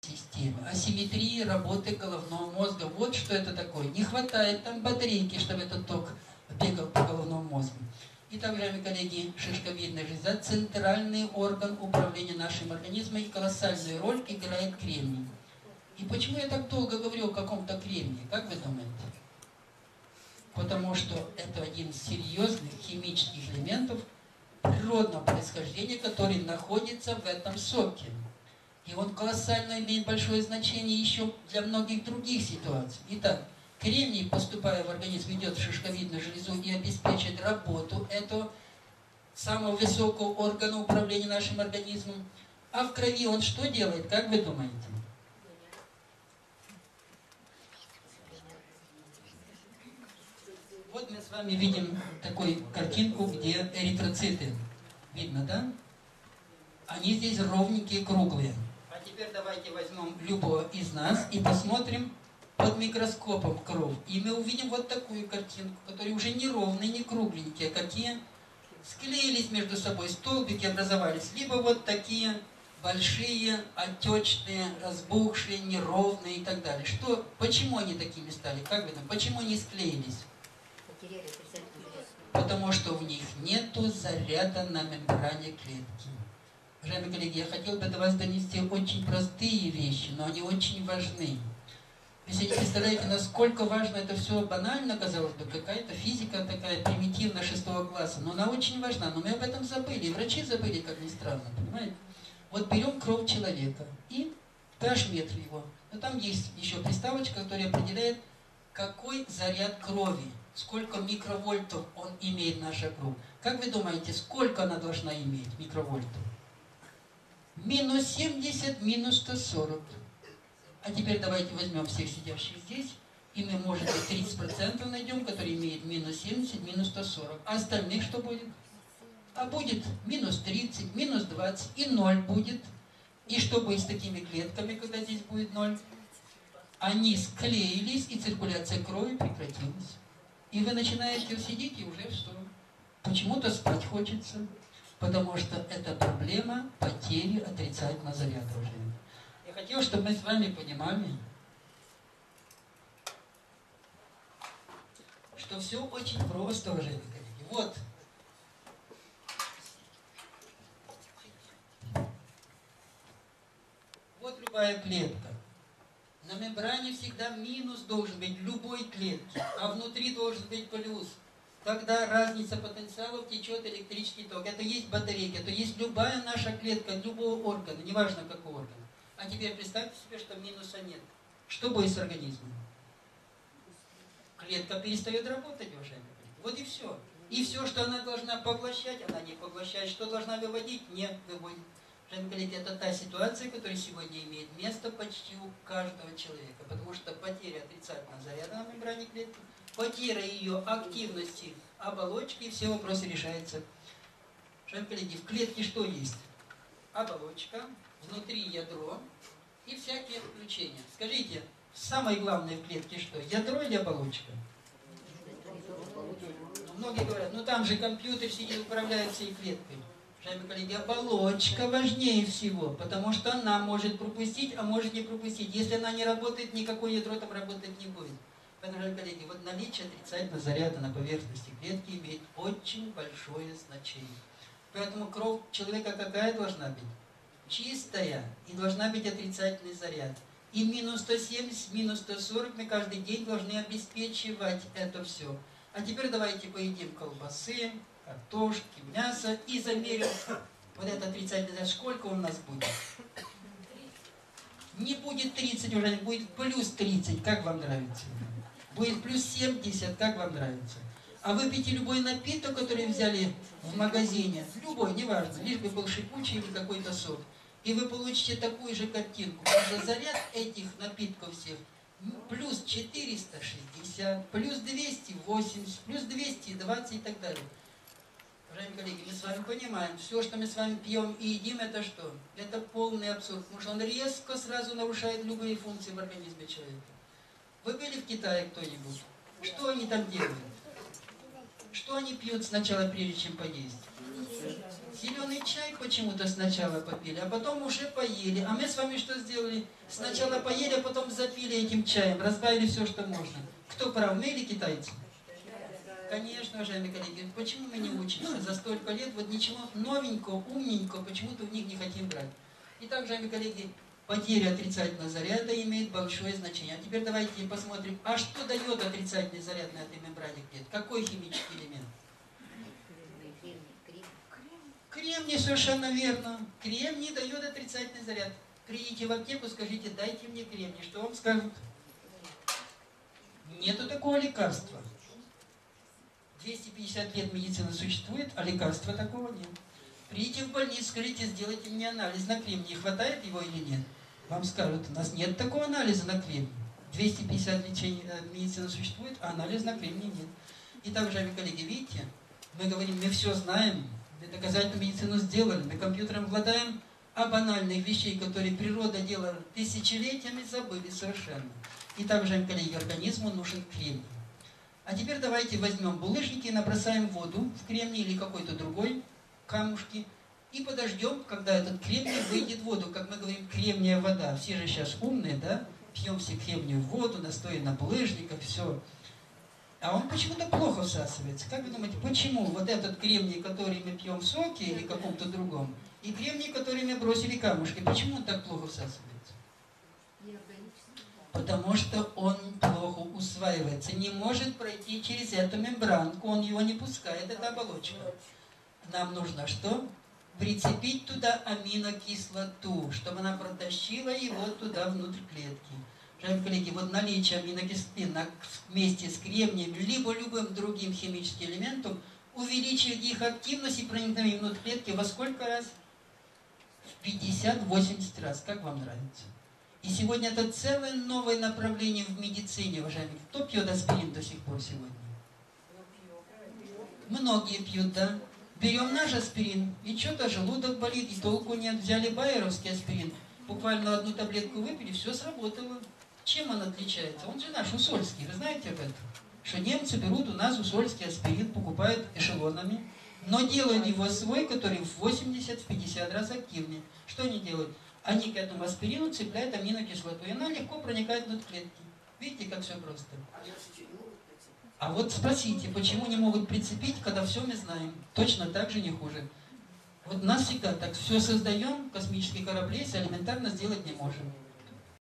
системы, асимметрии работы головного мозга. Вот что это такое. Не хватает там батарейки, чтобы этот ток бегал по головному мозгу. Итак, уважаемые коллеги, шишковидная железа – центральный орган управления нашим организмом, и колоссальную роль играет кремний. И почему я так долго говорю о каком-то кремнии? Как вы думаете? Потому что это один из серьезных химических элементов природного происхождения, который находится в этом соке. И он колоссально имеет большое значение еще для многих других ситуаций. Итак, кремний, поступая в организм, идет в шишковидную железу и обеспечивает работу этого самого высокого органа управления нашим организмом. А в крови он что делает, как вы думаете? Вот мы с вами видим такую картинку, где эритроциты. Видно, да? Они здесь ровненькие, круглые. А теперь давайте возьмем любого из нас и посмотрим под микроскопом кровь. И мы увидим вот такую картинку, которые уже не ровные, не кругленькие, а какие склеились между собой, столбики образовались. Либо вот такие большие, отечные, разбухшие, неровные и так далее. Почему они такими стали? Как вы думаете, почему они склеились? Потому что в них нету заряда на мембране клетки. Уважаемые коллеги, я хотел бы до вас донести очень простые вещи, но они очень важны. Если не представляете, насколько важно это все, банально, казалось бы, какая-то физика такая примитивная 6 класса, но она очень важна, но мы об этом забыли, и врачи забыли, как ни странно, понимаете? Вот берем кровь человека и pH-метр его, но там есть еще приставочка, которая определяет, какой заряд крови, сколько микровольтов он имеет, наша кровь. Как вы думаете, сколько она должна иметь микровольтов? Минус 70, минус 140. А теперь давайте возьмем всех сидящих здесь, и мы, может быть, 30% найдем, которые имеют минус 70, минус 140. А остальных что будет? А будет минус 30, минус 20, и 0 будет. И что будет с такими клетками, когда здесь будет 0? Они склеились, и циркуляция крови прекратилась. И вы начинаете сидеть, и уже все. Почему-то спать хочется, потому что это проблема потери отрицательного заряда уже. Я хотел, чтобы мы с вами понимали, что все очень просто, уважаемые коллеги. Вот. Вот любая клетка. На мембране всегда минус должен быть любой клетки, а внутри должен быть плюс. Когда разница потенциалов, течет электрический ток. Это есть батарейка, это есть любая наша клетка, любого органа, неважно какого органа. А теперь представьте себе, что минуса нет. Что будет с организмом? Клетка перестает работать, уважаемые коллеги. Вот и все. И все, что она должна поглощать, она не поглощает. Что должна выводить, не выводит. Уважаемые коллеги, это та ситуация, которая сегодня имеет место почти у каждого человека. Потому что потеря отрицательного заряда на мембране клетки, потеря ее активности оболочки, все вопросы решаются. Уважаемые коллеги, в клетке что есть? Оболочка, внутри ядро и всякие включения. Скажите, самое главное в клетке что? Ядро или оболочка? Многие говорят, ну там же компьютер сидит, управляет всей клеткой. Уважаемые коллеги, оболочка важнее всего, потому что она может пропустить, а может не пропустить. Если она не работает, никакое ядро там работать не будет. Поэтому, уважаемые коллеги, вот наличие отрицательного заряда на поверхности клетки имеет очень большое значение. Поэтому кровь человека какая должна быть? Чистая, и должна быть отрицательный заряд. И минус 170, минус 140 мы каждый день должны обеспечивать это все. А теперь давайте поедим колбасы, картошки, мясо и замерим вот этот отрицательный заряд. Сколько он у нас будет? Не будет 30 уже, будет плюс 30, как вам нравится? Будет плюс 70, как вам нравится? А выпейте любой напиток, который взяли в магазине, любой, неважно, лишь бы был шипучий или какой-то сок, и вы получите такую же картинку. Даже заряд этих напитков всех плюс 460, плюс 280, плюс 220 и так далее. Уважаемые коллеги, мы с вами понимаем, все, что мы с вами пьем и едим, это что? Это полный абсурд, потому что он резко сразу нарушает любые функции в организме человека. Вы были в Китае кто-нибудь? Что они там делают? Что они пьют сначала, прежде чем поесть? Зеленый чай почему-то сначала попили, а потом уже поели. А мы с вами что сделали? Сначала поели, а потом запили этим чаем, разбавили все, что можно. Кто прав, мы или китайцы? Конечно, уважаемые коллеги, почему мы не учимся за столько лет, вот ничего новенького, умненького почему-то в них не хотим брать. Итак, уважаемые коллеги, потеря отрицательного заряда имеет большое значение. А теперь давайте посмотрим, а что дает отрицательный заряд на этой мембране клетки? Какой химический элемент? Кремний, совершенно верно. Кремний дает отрицательный заряд. Придите в аптеку, скажите, дайте мне кремний. Что вам скажут? Нету такого лекарства. 250 лет медицина существует, а лекарства такого нет. Придите в больницу, скажите, сделайте мне анализ на кремний. Хватает его или нет? Вам скажут, у нас нет такого анализа на кремний. 250 лет медицина существует, а анализ на кремний нет. Итак, уважаемые коллеги, видите, мы говорим, мы все знаем, мы доказательную медицину сделали, мы компьютером владаем, а банальных вещей, которые природа делала тысячелетиями, забыли совершенно. Итак, уважаемые коллеги, организму нужен кремний. А теперь давайте возьмем булыжники и набросаем воду в кремний или какой-то другой камушки и подождем, когда этот кремний выйдет в воду. Как мы говорим, кремниевая вода. Все же сейчас умные, да? Пьем все кремниевую воду, настои на булыжниках, все. А он почему-то плохо всасывается. Как вы думаете, почему вот этот кремний, который мы пьем в соке или каком-то другом, и кремний, который мы бросили камушки, почему он так плохо всасывается? Потому что он плохо усваивается, не может пройти через эту мембранку, он его не пускает, это оболочка. Нам нужно что? Прицепить туда аминокислоту, чтобы она протащила его туда внутрь клетки. Уважаемые коллеги, вот наличие аминокислоты вместе с кремнием, либо любым другим химическим элементом увеличивает их активность и проникновение внутрь клетки во сколько раз? В 50-80 раз. Как вам нравится? И сегодня это целое новое направление в медицине, уважаемые. Кто пьет аспирин до сих пор сегодня? Многие пьют, да? Берем наш аспирин, и что-то желудок болит, и толку нет. Взяли байеровский аспирин, буквально одну таблетку выпили, все сработало. Чем он отличается? Он же наш, усольский, вы знаете об этом? Что немцы берут у нас усольский аспирин, покупают эшелонами, но делают его свой, который в 80-50 раз активнее. Что они делают? Они к этому аспирину цепляют аминокислоту, и она легко проникает внутрь клетки. Видите, как все просто? А вот спросите, почему не могут прицепить, когда все мы знаем? Точно так же, не хуже. Вот нас всегда так все создаем, космические корабли, если элементарно сделать не можем.